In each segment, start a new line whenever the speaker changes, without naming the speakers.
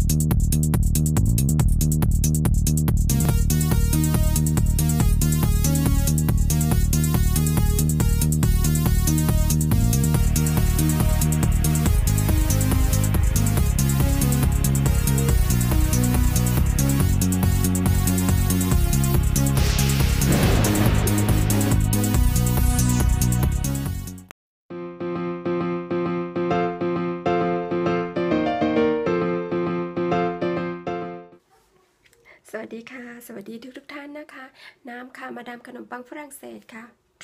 สวัสดีค่ะสวัสดีทุกท่านนะคะน้ำค่ะมาดามขนมปังฝรั่งเศสค่ะ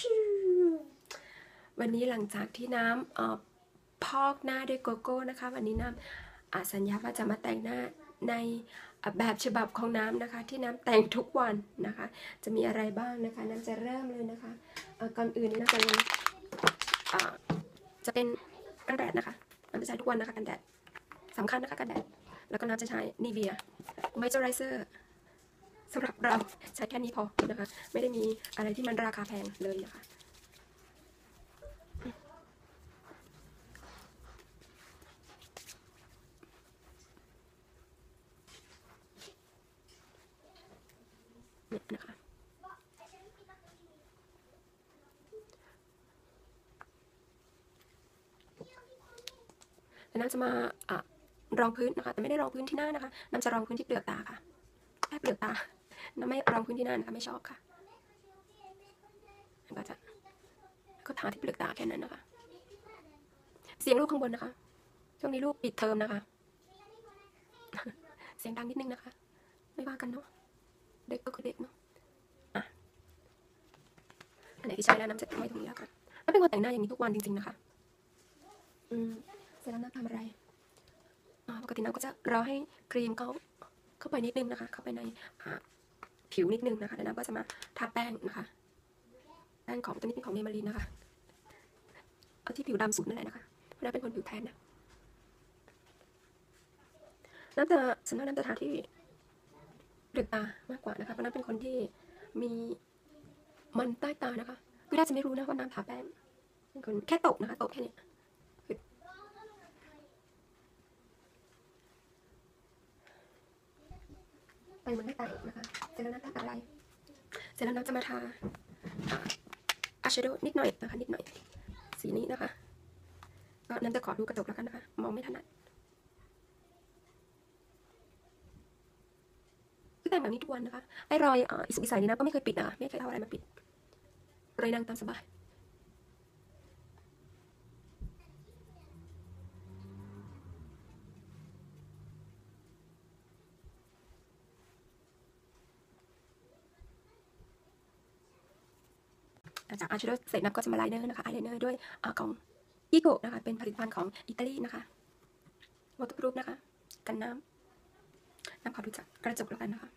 วันนี้หลังจากที่น้ำพอกหน้าด้วยโกโก้นะคะวันนี้น้ำสัญญาว่าจะมาแต่งหน้าในแบบฉบับของน้ำนะคะที่น้ำแต่งทุกวันนะคะจะมีอะไรบ้างนะคะน้ำจะเริ่มเลยนะคะก่อนอื่นนะคะจะเป็นกันแดดนะคะน้ำจะใช้ทุกวันนะคะกันแดดสำคัญนะคะกันแดดแล้วก็น้ำจะใช้นีเวียมอยเจอไรเซอร์สำหรับเราใช้แค่นี้พอนะคะไม่ได้มีอะไรที่มันราคาแพงเลยนะคะเนี่ยนะคะแล้วน้ำจะมารองพื้นนะคะแต่ไม่ได้รองพื้นที่หน้านะคะน้ำจะรองพื้นที่เปลือกตาค่ะแค่เปลือกตาน้ำไม่รองพื้นที่หน้านะคะไม่ชอบค่ะก็ทาที่เปลือกตาแค่นั้นนะคะเสียงลูกข้างบนนะคะช่วงนี้ลูกปิดเทอมนะคะเสียงดังนิดนึงนะคะไม่ว่ากันเนาะเด็กก็คือเด็กเนาะอันไหนที่ใช้แล้วน้ำจะไว้ตรงนี้แล้วกันน้ำเป็นคนแต่งหน้าอย่างนี้ทุกวันจริงๆนะคะเสร็จแล้วน้ำทำอะไรปกติน้ำก็จะรอให้ครีมเข้าไปนิดนึงนะคะเข้าไปในผิวนิดนึงนะคะแล้วน้ำก็จะมาทาแป้งนะคะแป้งของตัวนี้เป็นของเนมารีนนะคะเอาที่ผิวดำสุดนั่นแหละนะคะเพราะน้ำเป็นคนผิวแทนนะน้ำจะทาที่เปลือกตามากกว่านะคะเพราะน้ำเป็นคนที่มีมันใต้ตานะคะคือน่าจะไม่รู้นะว่าน้ำทาแป้งเป็นคนแค่ตกนะคะตกแค่นี้ไปมันไม่แตกนะคะเสร็จแล้วน้ำทาอะไรเสร็จแล้วน้ำจะมาทาอายแชโดว์นิดหน่อยนะคะนิดหน่อยสีนี้นะคะก็น้ำจะขอดูกระจกแล้วกันนะคะมองไม่ถนัดคือแต่งแบบนี้ทุกวันนะคะไอ้รอยอิสุกอิสัยนี้นะก็ไม่เคยปิดนะคะไม่เคยเอาอะไรมาปิดเลยนั่งตามสบายจากอายแชโดว์เสร็จนับก็จะมาไลเนอร์นะคะอายไลเนอร์ด้วยของอีโกนะคะเป็นผลิตภัณฑ์ของอิตาลีนะคะวอเตอร์พรูฟนะคะกันน้ำขอดูจากกระจกแล้วกันนะคะ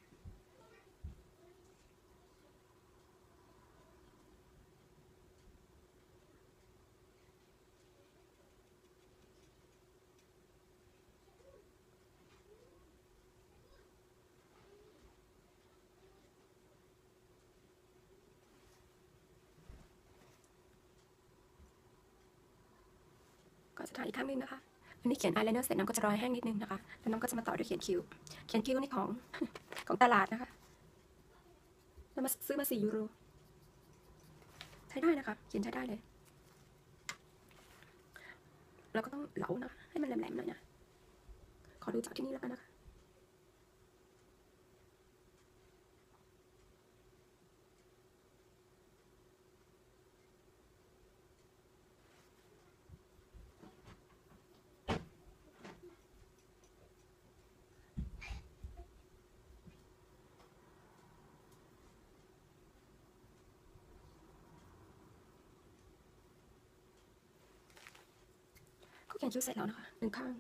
ก็จะทาอีกข้างนึงนะคะอันนี้เขียนอายไลเนอร์เสร็จน้ำก็จะรอยแห้งนิดนึงนะคะแล้วน้ำก็จะมาต่อด้วยเขียนคิ้วนี่ของ ของตลาดนะคะเรามาซื้อมา4 ยูโรใช้ได้นะคะเขียนใช้ได้เลยเราก็ต้องเหลานะให้มันแหลมๆหน่อยนะขอดูจากที่นี่แล้วกันนะคะก็เขียนคิ้วเสร็จแล้วนะคะ1 ข้าง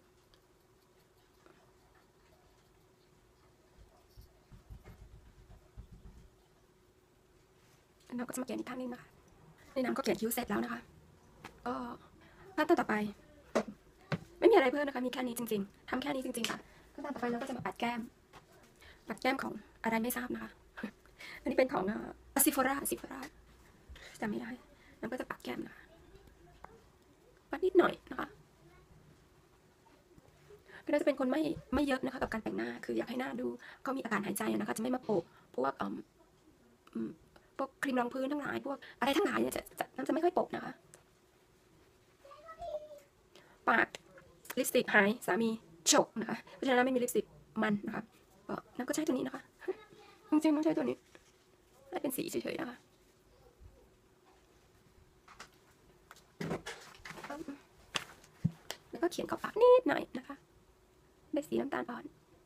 น้ำก็จะมาเขียนอีกข้างนึงนะคะในน้ำก็เขียนคิ้วเสร็จแล้วนะคะก็ขั้นตอนต่อไปไม่มีอะไรเพิ่มนะคะมีแค่นี้จริงๆทำแค่นี้จริงๆค่ะขั้นตอนต่อไปเราก็จะมาปัดแก้มของอะไรไม่ทราบนะคะอันนี้เป็นของซิฟอร่าจำไม่ได้น้ำก็จะปัดแก้มนะคะปัดนิดหน่อยนะคะก็น่าจะเป็นคนไม่เยอะนะคะกับการแต่งหน้าคืออยากให้หน้าดูเขามีอาการหายใจนะคะจะไม่มาโปะพวกพวกครีมรองพื้นทั้งหลายพวกอะไรทั้งหลายเนี่ยน้ำจะไม่ค่อยโปะนะคะปากลิปสติกหายสามีฉกนะคะเพราะฉะนั้นไม่มีลิปสติกมันนะคะก็น้ำก็ใช้ตัวนี้นะคะจริงๆต้องใช้ตัวนี้ให้เป็นสีเฉยๆนะคะแล้วก็เขียนขอบปากนิดหน่อยนะคะเป็นสีน้ำตาลอ่อน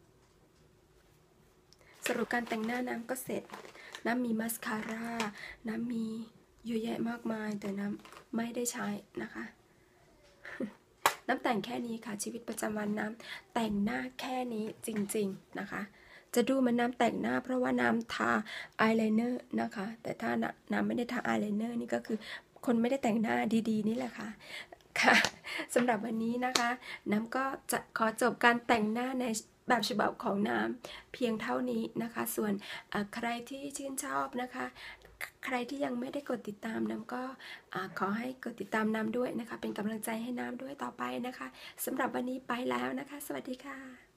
สรุปการแต่งหน้าน้ำก็เสร็จน้ำมีมาสคาร่าน้ำมีเยอะแยะมากมายแต่น้ำไม่ได้ใช้นะคะน้ำแต่งแค่นี้ค่ะชีวิตประจำวันน้ำแต่งหน้าแค่นี้จริงๆนะคะจะดูมันน้ำแต่งหน้าเพราะว่าน้ำทาอายไลเนอร์นะคะแต่ถ้าน้ำไม่ได้ทาอายไลเนอร์นี่ก็คือคนไม่ได้แต่งหน้าดีๆนี่แหละค่ะค่ะสำหรับวันนี้นะคะน้ำก็จะขอจบการแต่งหน้าในแบบฉบับของน้ำเพียงเท่านี้นะคะส่วนใครที่ชื่นชอบนะคะใครที่ยังไม่ได้กดติดตามน้ำก็ขอให้กดติดตามน้ำด้วยนะคะเป็นกำลังใจให้น้ำด้วยต่อไปนะคะสำหรับวันนี้ไปแล้วนะคะสวัสดีค่ะ